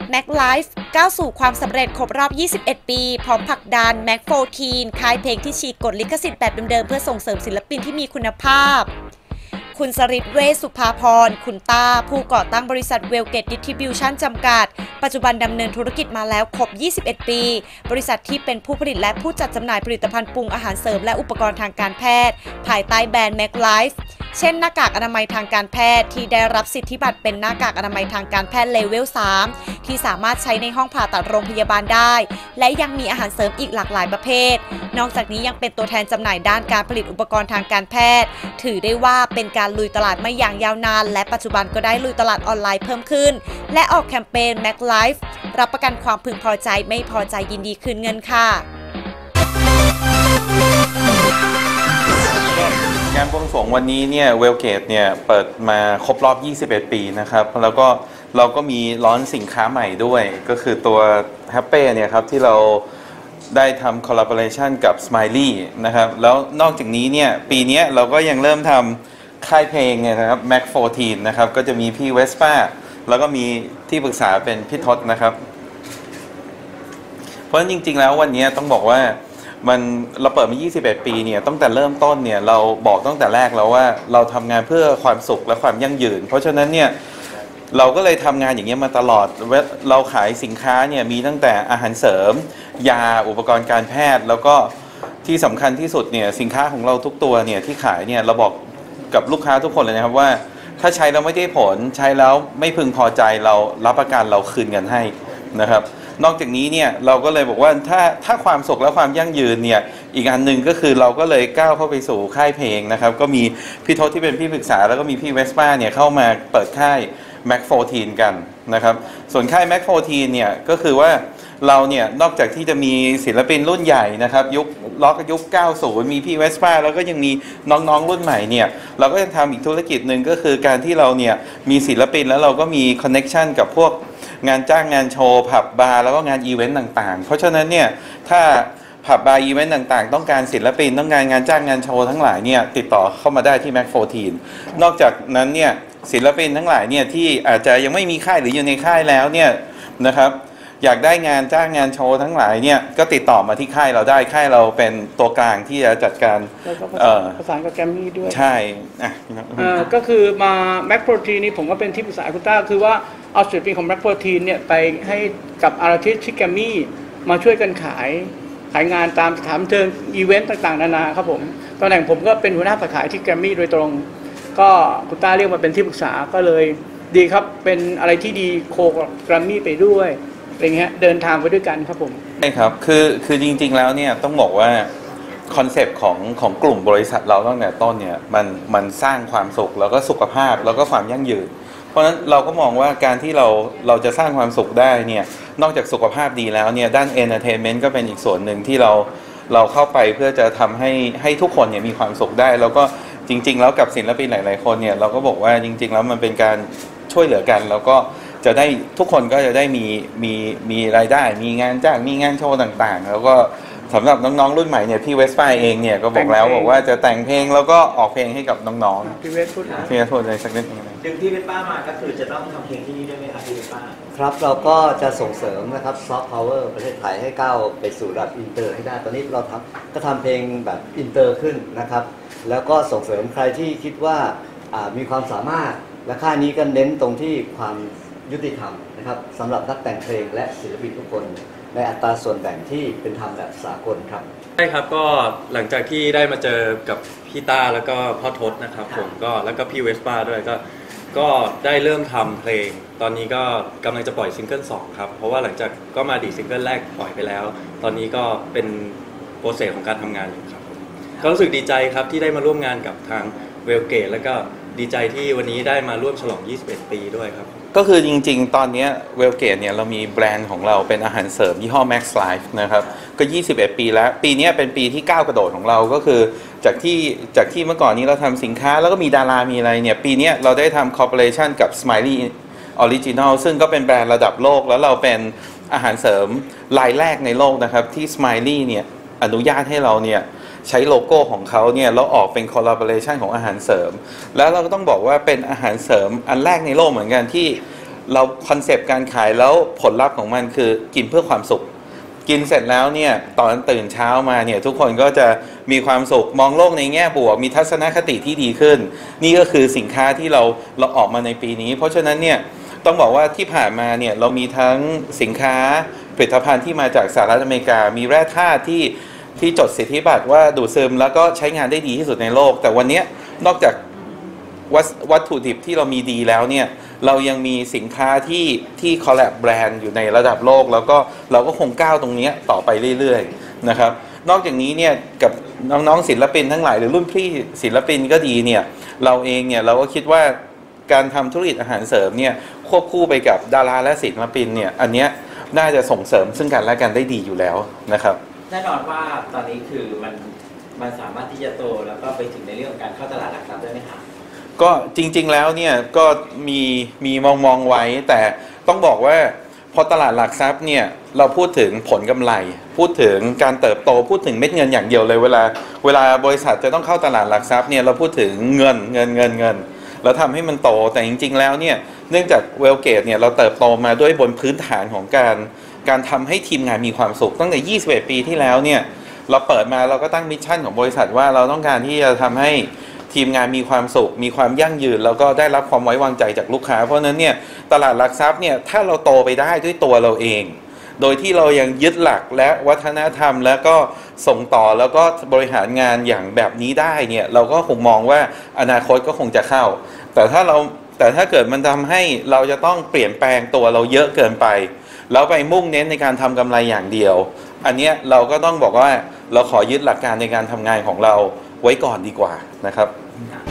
Mac Life ก้าวสู่ความสำเร็จครบรอบ 21 ปี พร้อมผลักดัน Mac 14 ค่ายเพลงที่ฉีกกฎลิขสิทธิ์แบบเดิมๆเพื่อส่งเสริมศิลปินที่มีคุณภาพ คุณสริศ เวชสุภาพร คุณต้า ผู้ก่อตั้งบริษัทเวลเกตดิสทริบิวชั่นจำกัด ปัจจุบันดำเนินธุรกิจมาแล้วครบ 21 ปี บริษัทที่เป็นผู้ผลิตและผู้จัดจำหน่ายผลิตภัณฑ์ปรุงอาหารเสริมและอุปกรณ์ทางการแพทย์ ภายใต้แบรนด์ Mac Life เช่นหน้ากากอนามัยทางการแพทย์ที่ได้รับสิทธิบัตรเป็นหน้ากากอนามัยทางการแพทย์เลเวล 3 ที่สามารถใช้ในห้องผ่าตัดโรงพยาบาลได้ และยังมีอาหารเสริมอีกหลากหลายประเภท นอกจากนี้ยังเป็นตัวแทนจำหน่ายด้านการผลิตอุปกรณ์ทางการแพทย์ถือได้ว่าเป็นการลุยตลาดมาอย่างยาวนานและปัจจุบันก็ได้ลุยตลาดออนไลน์เพิ่มขึ้นและออกแคมเปญ Mac Life รับประกันความพึงพอใจไม่พอใจยินดีคืนเงินค่ะงานบวงสรวงวันนี้เนี่ยเวลเกตเนี่ยเปิดมาครบรอบ 21 ปีนะครับแล้วก็เราก็มีร้อนสินค้าใหม่ด้วยก็คือตัว Happy เนี่ยครับที่เราได้ทำ collaboration กับ Smiley นะครับแล้วนอกจากนี้เนี่ยปีนี้เราก็ยังเริ่มทำค่ายเพลงเนี่ยนะครับ Mac 14 นะครับก็จะมีพี่เวสป้าแล้วก็มีที่ปรึกษาเป็นพี่ทศนะครับเพราะฉะนั้นจริงๆแล้ววันนี้ต้องบอกว่าเราเปิดมา 21 ปีเนี่ยตั้งแต่เริ่มต้นเนี่ยเราบอกตั้งแต่แรกแล้วว่าเราทำงานเพื่อความสุขและความยั่งยืนเพราะฉะนั้นเนี่ยเราก็เลยทำงานอย่างนี้มาตลอดเราขายสินค้าเนี่ยมีตั้งแต่อาหารเสริมยาอุปกรณ์การแพทย์แล้วก็ที่สำคัญที่สุดเนี่ยสินค้าของเราทุกตัวเนี่ยที่ขายเนี่ยเราบอกกับลูกค้าทุกคนเลยนะครับว่าถ้าใช้แล้วไม่ได้ผลใช้แล้วไม่พึงพอใจเรารับประกันเราคืนเงินให้นะครับนอกจากนี้เนี่ยเราก็เลยบอกว่าถ้าความสุขและความยั่งยืนเนี่ยอีกอันหนึ่งก็คือเราก็เลยก้าวเข้าไปสู่ค่ายเพลงนะครับก็มีพี่ทศที่เป็นพี่ปรึกษาแล้วก็มีพี่เวสป้าเนี่ยเข้ามาเปิดค่าย Mac 14 กันนะครับส่วนค่าย Mac 14 เนี่ยก็คือว่าเราเนี่ยนอกจากที่จะมีศิลปินรุ่นใหญ่นะครับยุค 90 มีพี่เวสป้าแล้วก็ยังมีน้องๆรุ่นใหม่เนี่ยเราก็ยังทำอีกธุรกิจหนึ่งก็คือการที่เราเนี่ยมีศิลปินแล้วเราก็มีคอนเน็กชันกับพวกงานจ้างงานโชว์ผับบาร์แล้วก็งานอีเวนต์ต่างๆเพราะฉะนั้นเนี่ยถ้าผับบาร์อีเวนต์ต่างๆต้องการศิลปินต้องการงานจ้างงานโชว์ทั้งหลายเนี่ยติดต่อเข้ามาได้ที่ Mac 14 นอกจากนั้นเนี่ยศิลปินทั้งหลายเนี่ยที่อาจจะยังไม่มีค่ายหรืออยู่ในค่ายแล้วเนี่ยนะครับอยากได้งานจ้างงานโชว์ทั้งหลายเนี่ยก็ติดต่อมาที่ค่ายเราได้ค่ายเราเป็นตัวกลางที่จะจัดการประสานกับแกรมมี่ด้วยใช่ก็คือมา Mac Protein นี่ผมก็เป็นที่ปรึกษาคุณต้าคือว่าเอาศิลปินของ Mac Protein เนี่ยไปให้กับอาร์ติสต์ที่แกรมมี่มาช่วยกันขายงานตามสถานบันเทิงอีเวนต์ต่างๆนานาครับผมตำแหน่งผมก็เป็นหัวหน้าฝ่ายขายที่แกรมมี่โดยตรงก็คุณต้าเรียกมาเป็นที่ปรึกษาก็เลยดีครับเป็นอะไรที่ดีโคกับแกรมมี่ไปด้วยอะไรเงี้ยเดินทางไปด้วยกันครับผมใช่ครับคือจริงๆแล้วเนี่ยต้องบอกว่าคอนเซปต์ของกลุ่มบริษัทเราตั้งแต่ต้นเนี่ยมันสร้างความสุขแล้วก็สุขภาพแล้วก็ความยั่งยืนเพราะฉะนั้นเราก็มองว่าการที่เราจะสร้างความสุขได้เนี่ยนอกจากสุขภาพดีแล้วเนี่ยด้านเอนเตอร์เทนเมนต์ก็เป็นอีกส่วนหนึ่งที่เราเข้าไปเพื่อจะทำให้ทุกคนเนี่ยมีความสุขได้แล้วก็จริงๆแล้วกับศิลปินหลายๆคนเนี่ยเราก็บอกว่าจริงๆแล้วมันเป็นการช่วยเหลือกันแล้วก็จะได้ทุกคนก็จะได้มีรายได้มีงานจ้างมีงานโชว์ต่างๆแล้วก็สำหรับน้องๆรุ่นใหม่เนี่ยพี่เวสป้าเองเนี่ยก็บอกว่าจะแต่งเพลงแล้วก็ออกเพลงให้กับน้องๆพี่เวสพูดอะไรสักนิดนึงดึงพี่เวสป้ามาก็คือจะต้องทำเพลงที่นี่ด้วยไหมครับพี่เวสป้าครับเราก็จะส่งเสริมนะครับซอฟต์พาวเวอร์ประเทศไทยให้ก้าวไปสู่ระดับอินเตอร์ให้ได้ตอนนี้เราก็ทำเพลงแบบอินเตอร์ขึ้นนะครับแล้วก็ส่งเสริมใครที่คิดว่ามีความสามารถและค่ายนี้ก็เน้นตรงที่ความยุติธรรมนะครับสำหรับนักแต่งเพลงและศิลปินทุกคนในอัตราส่วนแบ่งที่เป็นธรรมแบบสากลครับใช่ครับก็หลังจากที่ได้มาเจอกับพี่ต้าแล้วก็พ่อทศนะครับผมก็แล้วก็พี่เวสป้าด้วยก็ได้เริ่มทำเพลงตอนนี้ก็กำลังจะปล่อยซิงเกิล2ครับเพราะว่าหลังจากก็มาดีซิงเกิลแรกปล่อยไปแล้วตอนนี้ก็เป็นโปรเซสของการทำงานอยู่ครับก็รู้สึกดีใจครับที่ได้มาร่วมงานกับทางเวลเกตแล้วก็ดีใจที่วันนี้ได้มาร่วมฉลอง21 ปีด้วยครับก็คือจริงๆตอนนี้เวลเกตเนี่ยเรามีแบรนด์ของเราเป็นอาหารเสริมยี่ห้อ Max Life นะครับก็21 ปีแล้วปีนี้เป็นปีที่ก้าวกระโดดของเราก็คือจากที่เมื่อก่อนนี้เราทำสินค้าแล้วก็มีดารามีอะไรเนี่ยปีนี้เราได้ทำ Corporation กับ Smiley Original ซึ่งก็เป็นแบรนด์ระดับโลกแล้วเราเป็นอาหารเสริมรายแรกในโลกนะครับที่ Smiley เนี่ยอนุญาตให้เราเนี่ยใช้โลโก้ของเขาเนี่ยแล้วออกเป็น collaboration ของอาหารเสริมแล้วเราก็ต้องบอกว่าเป็นอาหารเสริมอันแรกในโลกเหมือนกันที่เราคอนเซปต์การขายแล้วผลลัพธ์ของมันคือกินเพื่อความสุขกินเสร็จแล้วเนี่ยตอนตื่นเช้ามาเนี่ยทุกคนก็จะมีความสุขมองโลกในแง่บวกมีทัศนคติที่ดีขึ้นนี่ก็คือสินค้าที่เราออกมาในปีนี้เพราะฉะนั้นเนี่ยต้องบอกว่าที่ผ่านมาเนี่ยเรามีทั้งสินค้าผลิตภัณฑ์ที่มาจากสหรัฐอเมริกามีแร่ธาตุที่จดสิทธิบัตรว่าดูดซึมแล้วก็ใช้งานได้ดีที่สุดในโลกแต่วันนี้นอกจากวัตถุดิบที่เรามีดีแล้วเนี่ยเรายังมีสินค้าที่คอลแลบแบรนด์อยู่ในระดับโลกแล้วก็เราก็คงก้าวตรงนี้ต่อไปเรื่อยๆนะครับนอกจากนี้เนี่ยกับน้องๆศิลปินทั้งหลายหรือรุ่นพี่ศิลปินก็ดีเนี่ยเราเองเนี่ยเราก็คิดว่าการทำธุรกิจอาหารเสริมเนี่ยควบคู่ไปกับดาราและศิลปินเนี่ยอันเนี้ยน่าจะส่งเสริมซึ่งกันและกันได้ดีอยู่แล้วนะครับแน่นอนว่าตอนนี้คือมันสามารถที่จะโตแล้วก็ไปถึงในเรื่องของการเข้าตลาดหลักทรัพย์ได้ไหมครับก็จริงๆแล้วเนี่ยก็มีมองไว้แต่ต้องบอกว่าพอตลาดหลักทรัพย์เนี่ยเราพูดถึงผลกำไรพูดถึงการเติบโตพูดถึงเม็ดเงินอย่างเดียวเลยเวลาบริษัทจะต้องเข้าตลาดหลักทรัพย์เนี่ยเราพูดถึงเงินแล้วทำให้มันโตแต่จริงๆแล้วเนี่ยเนื่องจากเวลเกตเนี่ยเราเติบโตมาด้วยบนพื้นฐานของการทำให้ทีมงานมีความสุขตั้งแต่21 ปีที่แล้วเนี่ยเราเปิดมาเราก็ตั้งมิชชั่นของบริษัทว่าเราต้องการที่จะทำให้ทีมงานมีความสุขมีความยั่งยืนแล้วก็ได้รับความไว้วางใจจากลูกค้าเพราะฉะนั้นเนี่ยตลาดหลักทรัพย์เนี่ยถ้าเราโตไปได้ด้วยตัวเราเองโดยที่เรายังยึดหลักและวัฒนธรรมแล้วก็ส่งต่อแล้วก็บริหารงานอย่างแบบนี้ได้เนี่ยเราก็คงมองว่าอนาคตก็คงจะเข้าแต่ถ้าเกิดมันทำให้เราจะต้องเปลี่ยนแปลงตัวเราเยอะเกินไปแล้วไปมุ่งเน้นในการทำกำไรอย่างเดียวอันเนี้ยเราก็ต้องบอกว่าเราขอยึดหลักการในการทำงานของเราไว้ก่อนดีกว่านะครับ